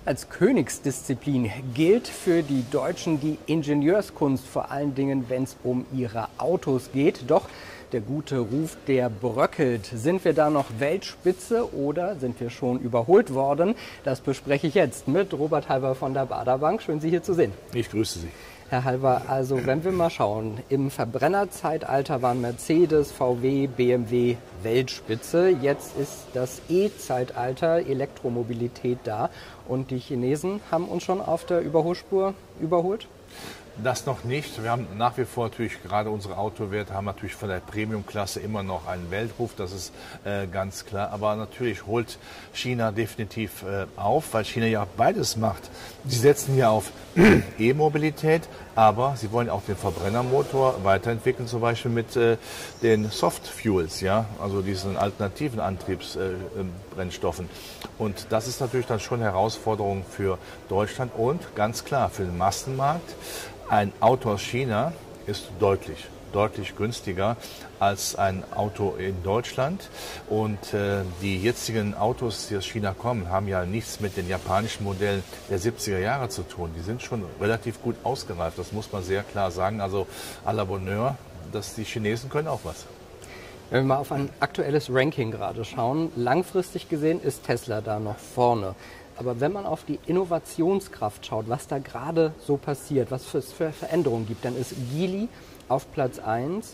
Als Königsdisziplin gilt für die Deutschen die Ingenieurskunst, vor allen Dingen, wenn es um ihre Autos geht. Doch der gute Ruf, der bröckelt. Sind wir da noch Weltspitze oder sind wir schon überholt worden? Das bespreche ich jetzt mit Robert Halver von der Baader Bank. Schön, Sie hier zu sehen. Ich grüße Sie. Herr Halver, also wenn wir mal schauen, im Verbrennerzeitalter waren Mercedes, VW, BMW Weltspitze. Jetzt ist das E-Zeitalter, Elektromobilität da und die Chinesen haben uns schon auf der Überholspur überholt? Das noch nicht. Wir haben nach wie vor natürlich, gerade unsere Autowerte haben natürlich von der Premium-Klasse immer noch einen Weltruf, das ist ganz klar. Aber natürlich holt China definitiv auf, weil China ja beides macht. Sie setzen ja auf E-Mobilität, aber sie wollen auch den Verbrennermotor weiterentwickeln, zum Beispiel mit den Soft Fuels, ja, also diesen alternativen Antriebsbrennstoffen. Und das ist natürlich dann schon eine Herausforderung für Deutschland und ganz klar für den Massenmarkt. Ein Auto aus China ist deutlich günstiger als ein Auto in Deutschland. Und die jetzigen Autos, die aus China kommen, haben ja nichts mit den japanischen Modellen der 70er Jahre zu tun. Die sind schon relativ gut ausgereift, das muss man sehr klar sagen. Also à la Bonheur, dass die Chinesen können auch was. Wenn wir mal auf ein aktuelles Ranking gerade schauen, langfristig gesehen ist Tesla da noch vorne. Aber wenn man auf die Innovationskraft schaut, was da gerade so passiert, was es für Veränderungen gibt, dann ist Geely auf Platz 1,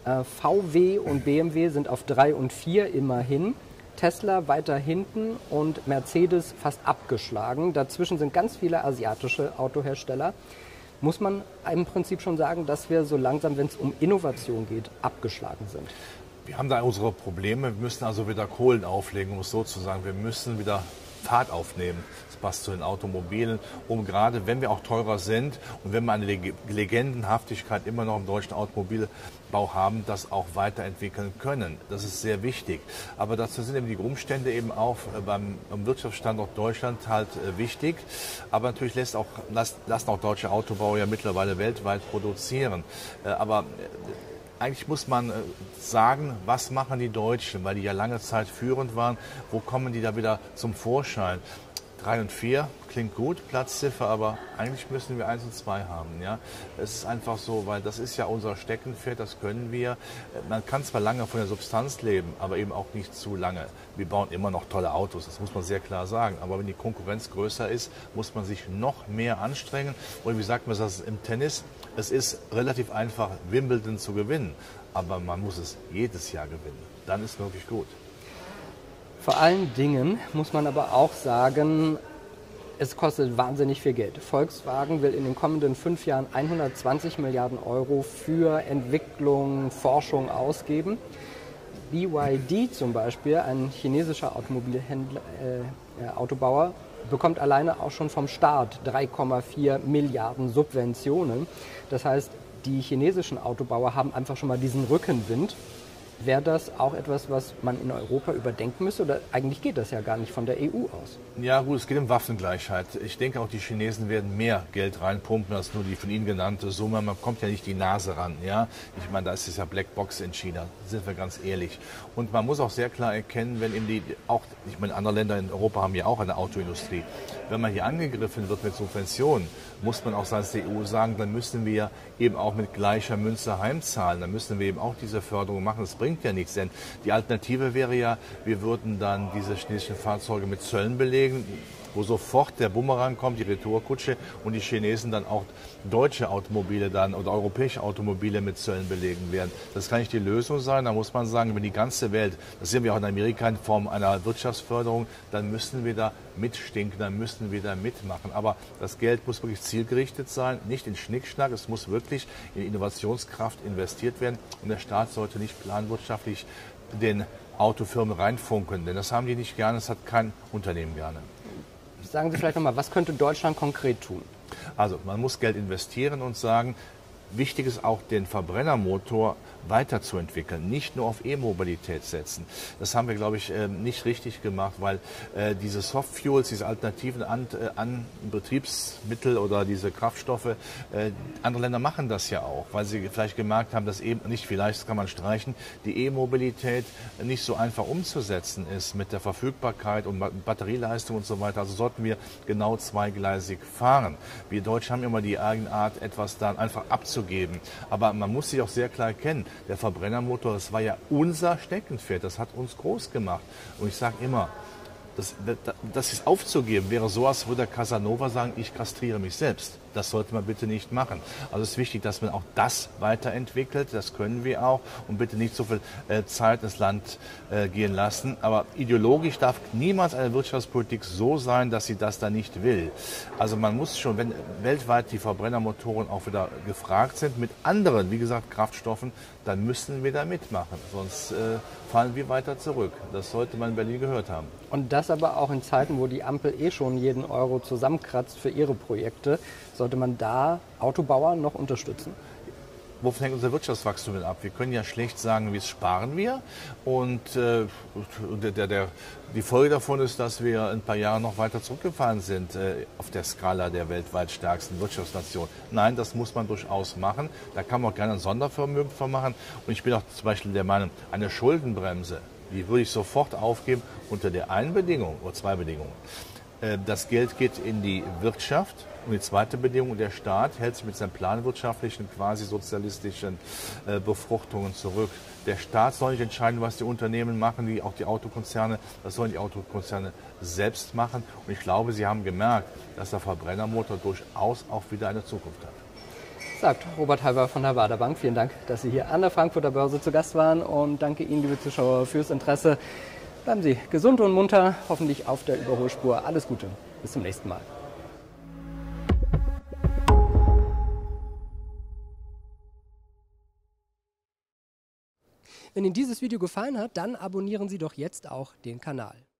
VW und BMW sind auf 3 und 4 immerhin, Tesla weiter hinten und Mercedes fast abgeschlagen. Dazwischen sind ganz viele asiatische Autohersteller. Muss man im Prinzip schon sagen, dass wir so langsam, wenn es um Innovation geht, abgeschlagen sind? Wir haben da unsere Probleme. Wir müssen also wieder Kohlen auflegen, um es so zu sagen. Wir müssen wieder Fahrt aufnehmen. Das passt zu den Automobilen, um gerade, wenn wir auch teurer sind und wenn wir eine Legendenhaftigkeit immer noch im deutschen Automobilbau haben, das auch weiterentwickeln können. Das ist sehr wichtig. Aber dazu sind eben die Umstände eben auch beim Wirtschaftsstandort Deutschland halt wichtig. Aber natürlich lassen auch deutsche Autobauer ja mittlerweile weltweit produzieren. Aber eigentlich muss man sagen, was machen die Deutschen, weil die ja lange Zeit führend waren, wo kommen die da wieder zum Vorschein? 3 und 4 klingt gut, Platzziffer, aber eigentlich müssen wir 1 und 2 haben. Ja? Es ist einfach so, weil das ist ja unser Steckenpferd, das können wir. Man kann zwar lange von der Substanz leben, aber eben auch nicht zu lange. Wir bauen immer noch tolle Autos, das muss man sehr klar sagen. Aber wenn die Konkurrenz größer ist, muss man sich noch mehr anstrengen. Und wie sagt man das im Tennis? Es ist relativ einfach, Wimbledon zu gewinnen, aber man muss es jedes Jahr gewinnen. Dann ist es wirklich gut. Vor allen Dingen muss man aber auch sagen, es kostet wahnsinnig viel Geld. Volkswagen will in den kommenden 5 Jahren 120 Milliarden Euro für Entwicklung, Forschung ausgeben. BYD zum Beispiel, ein chinesischer Autobauer, bekommt alleine auch schon vom Staat 3,4 Milliarden Subventionen. Das heißt, die chinesischen Autobauer haben einfach schon mal diesen Rückenwind. Wäre das auch etwas, was man in Europa überdenken müsste? Oder eigentlich geht das ja gar nicht von der EU aus? Ja gut, es geht um Waffengleichheit. Ich denke auch, die Chinesen werden mehr Geld reinpumpen als nur die von Ihnen genannte Summe. Man kommt ja nicht die Nase ran. Ja? Ich meine, da ist es ja Blackbox in China, sind wir ganz ehrlich. Und man muss auch sehr klar erkennen, wenn eben ich meine, andere Länder in Europa haben ja auch eine Autoindustrie. Wenn man hier angegriffen wird mit Subventionen, muss man auch seitens der EU sagen, dann müssen wir eben auch mit gleicher Münze heimzahlen. Dann müssen wir eben auch diese Förderung machen. Das bringt ja nichts, denn die Alternative wäre ja, wir würden dann diese chinesischen Fahrzeuge mit Zöllen belegen, wo sofort der Bumerang kommt, die Retourkutsche und die Chinesen dann auch deutsche Automobile dann oder europäische Automobile mit Zöllen belegen werden. Das kann nicht die Lösung sein. Da muss man sagen, wenn die ganze Welt, das sehen wir auch in Amerika in Form einer Wirtschaftsförderung, dann müssen wir da mitstinken, dann müssen wir da mitmachen. Aber das Geld muss wirklich zielgerichtet sein, nicht in Schnickschnack. Es muss wirklich in Innovationskraft investiert werden und der Staat sollte nicht planwirtschaftlich den Autofirmen reinfunken, denn das haben die nicht gerne, das hat kein Unternehmen gerne. Sagen Sie vielleicht nochmal, was könnte Deutschland konkret tun? Also man muss Geld investieren und sagen, wichtig ist auch, den Verbrennermotor weiterzuentwickeln, nicht nur auf E-Mobilität setzen. Das haben wir, glaube ich, nicht richtig gemacht, weil diese Soft Fuels, diese alternativen Betriebsmittel oder diese Kraftstoffe, andere Länder machen das ja auch, weil sie vielleicht gemerkt haben, dass eben, nicht vielleicht, das kann man streichen, die E-Mobilität nicht so einfach umzusetzen ist mit der Verfügbarkeit und Batterieleistung und so weiter. Also sollten wir genau zweigleisig fahren. Wir Deutschen haben immer die Eigenart, etwas dann einfach abzugeben. Aber man muss sich auch sehr klar erkennen, der Verbrennermotor, das war ja unser Steckenpferd, das hat uns groß gemacht. Und ich sage immer, das ist aufzugeben, wäre so, als würde Casanova sagen, ich kastriere mich selbst. Das sollte man bitte nicht machen. Also es ist wichtig, dass man auch das weiterentwickelt. Das können wir auch. Und bitte nicht so viel Zeit ins Land gehen lassen. Aber ideologisch darf niemals eine Wirtschaftspolitik so sein, dass sie das dann nicht will. Also man muss schon, wenn weltweit die Verbrennermotoren auch wieder gefragt sind, mit anderen, wie gesagt, Kraftstoffen, dann müssen wir da mitmachen. Sonst fallen wir weiter zurück. Das sollte man in Berlin gehört haben. Und das aber auch in Zeiten, wo die Ampel schon jeden Euro zusammenkratzt für ihre Projekte. Sollte man da Autobauer noch unterstützen? Wovon hängt unser Wirtschaftswachstum denn ab? Wir können ja schlecht sagen, wie sparen wir. Und die Folge davon ist, dass wir in ein paar Jahren noch weiter zurückgefallen sind auf der Skala der weltweit stärksten Wirtschaftsnation. Nein, das muss man durchaus machen. Da kann man auch gerne ein Sondervermögen von machen. Und ich bin auch zum Beispiel der Meinung, eine Schuldenbremse, die würde ich sofort aufgeben unter der einen Bedingung oder zwei Bedingungen. Das Geld geht in die Wirtschaft. Und die zweite Bedingung, der Staat hält sich mit seinen planwirtschaftlichen, quasi sozialistischen Befruchtungen zurück. Der Staat soll nicht entscheiden, was die Unternehmen machen, auch die Autokonzerne. Das sollen die Autokonzerne selbst machen. Und ich glaube, sie haben gemerkt, dass der Verbrennermotor durchaus auch wieder eine Zukunft hat. Sagt Robert Halber von der Baader Bank. Vielen Dank, dass Sie hier an der Frankfurter Börse zu Gast waren. Und danke Ihnen, liebe Zuschauer, fürs Interesse. Bleiben Sie gesund und munter, hoffentlich auf der Überholspur. Alles Gute. Bis zum nächsten Mal. Wenn Ihnen dieses Video gefallen hat, dann abonnieren Sie doch jetzt auch den Kanal.